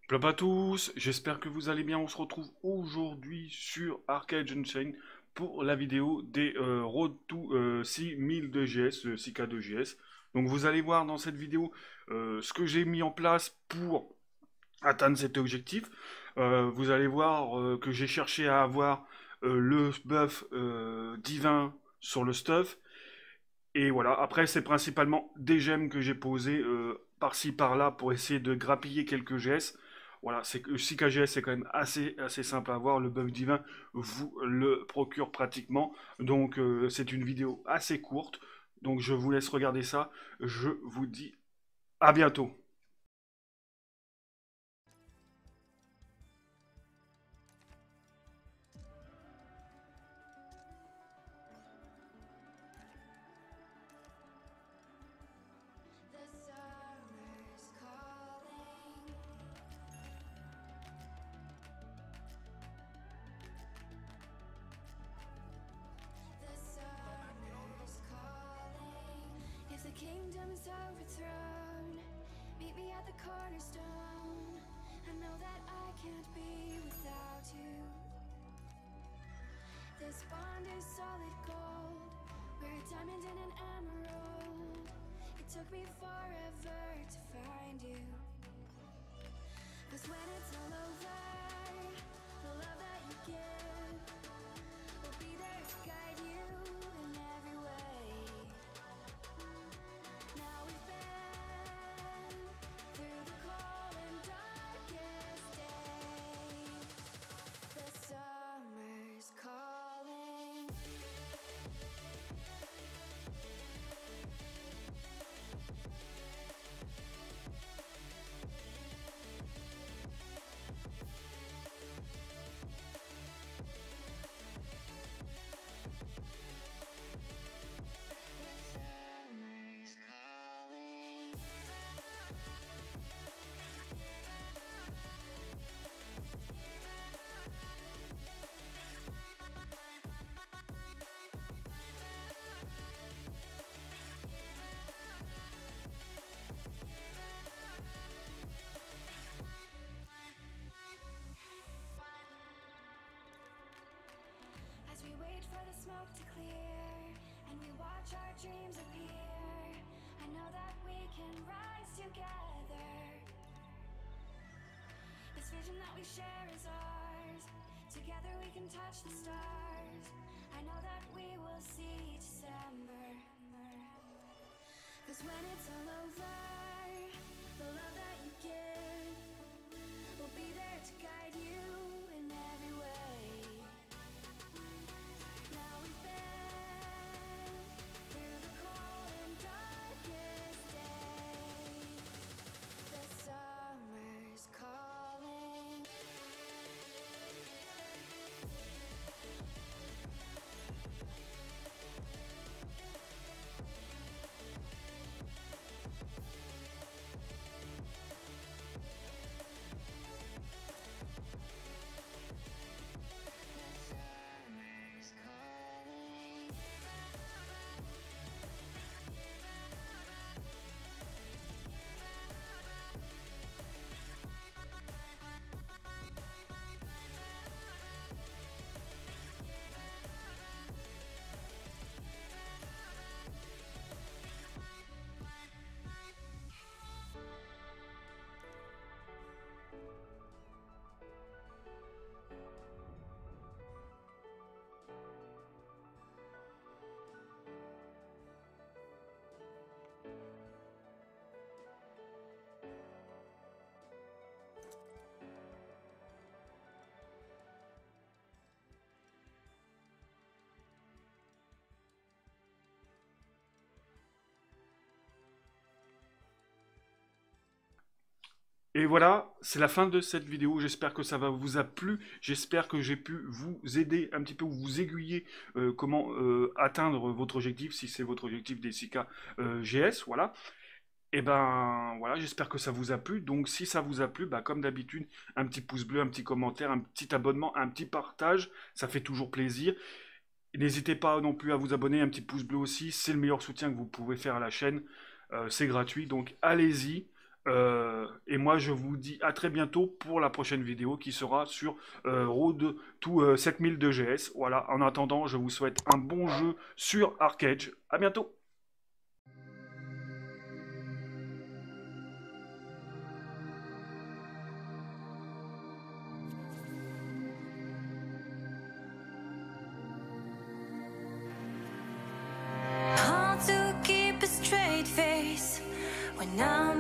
Club à tous, j'espère que vous allez bien. On se retrouve aujourd'hui sur Arcade Junction pour la vidéo des Road to 6000 de GS, 6K de GS. Donc vous allez voir dans cette vidéo ce que j'ai mis en place pour atteindre cet objectif. Vous allez voir que j'ai cherché à avoir le buff divin sur le stuff. Et voilà, après c'est principalement des gemmes que j'ai posées par-ci par-là pour essayer de grappiller quelques GS. Voilà, c'est que 6KGS c'est quand même assez simple à avoir. Le buff divin vous le procure pratiquement. Donc c'est une vidéo assez courte. Donc je vous laisse regarder ça. Je vous dis à bientôt. The summer's calling. The summer's calling. If the kingdom is overthrown, meet me at the cornerstone. I know that I can't be without you. This bond is solid gold. We're a diamond and an emerald. It took me forever to find you. 'Cause when it's all over, the love that you give will be there to guide you in every way. Now we've been through the cold and darkest days. The summer's calling. Summer's calling. As we wait for the smoke to clear and we watch our dreams appear, I know that we can rise together. This vision that we share is ours. Together we can touch the stars. I know that we will see December. 'Cause when it's all over, the love that you give will be there to guide you in every way. Now we've been through the cold and darkest days. The summer's calling. Summer's calling. Et voilà, c'est la fin de cette vidéo. J'espère que ça vous a plu. J'espère que j'ai pu vous aider un petit peu ou vous aiguiller comment atteindre votre objectif, si c'est votre objectif des 6K GS. Voilà. Et ben voilà, j'espère que ça vous a plu. Donc si ça vous a plu, bah, comme d'habitude, un petit pouce bleu, un petit commentaire, un petit abonnement, un petit partage, ça fait toujours plaisir. N'hésitez pas non plus à vous abonner, un petit pouce bleu aussi, c'est le meilleur soutien que vous pouvez faire à la chaîne. C'est gratuit, donc allez-y. Et moi, je vous dis à très bientôt pour la prochaine vidéo qui sera sur Road to 7002 GS. Voilà, en attendant, je vous souhaite un bon jeu sur Arcade. À bientôt! Hard to keep a straight face when I'm